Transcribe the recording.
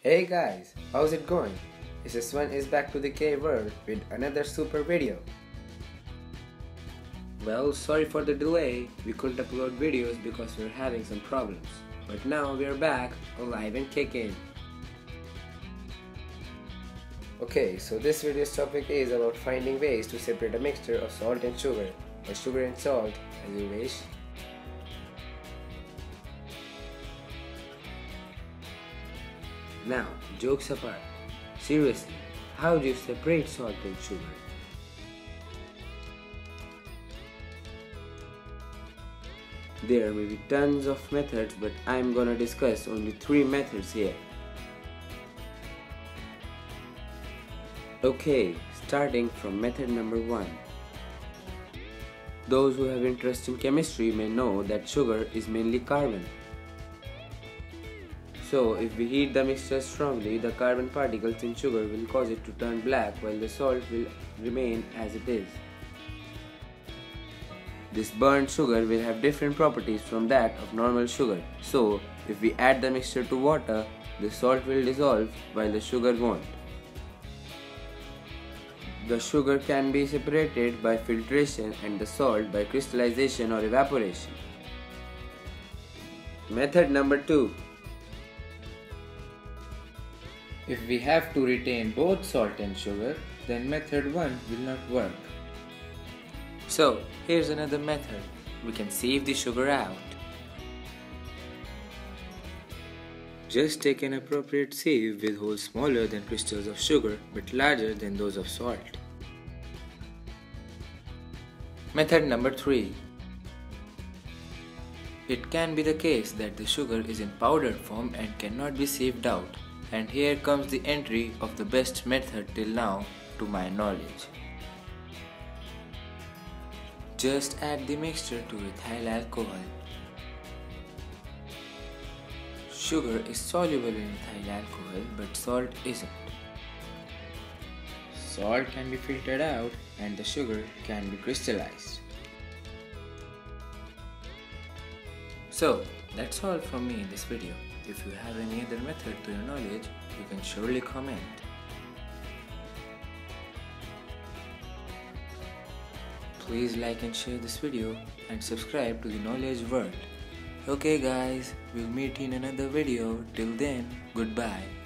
Hey guys, how's it going? This one is back to the K world with another super video. Well, sorry for the delay, we couldn't upload videos because we're having some problems. But now we're back, alive and kicking. Okay, so this video's topic is about finding ways to separate a mixture of salt and sugar, or sugar and salt, as you wish. Now, jokes apart, seriously, how do you separate salt and sugar? There may be tons of methods, but I'm gonna discuss only 3 methods here. Okay, starting from method number 1. Those who have interest in chemistry may know that sugar is mainly carbon. So, if we heat the mixture strongly, the carbon particles in sugar will cause it to turn black while the salt will remain as it is. This burnt sugar will have different properties from that of normal sugar. So, if we add the mixture to water, the salt will dissolve while the sugar won't. The sugar can be separated by filtration and the salt by crystallization or evaporation. Method number 2. If we have to retain both salt and sugar, then method 1 will not work. So, here's another method. We can sieve the sugar out. Just take an appropriate sieve with holes smaller than crystals of sugar but larger than those of salt. Method number 3. It can be the case that the sugar is in powdered form and cannot be sieved out. And here comes the entry of the best method till now to my knowledge. Just add the mixture to ethyl alcohol. Sugar is soluble in ethyl alcohol but salt isn't. Salt can be filtered out and the sugar can be crystallized. So, that's all from me in this video. If you have any other method to your knowledge, you can surely comment. Please like and share this video and subscribe to the Knowledge World. Okay guys, we'll meet in another video. Till then, goodbye.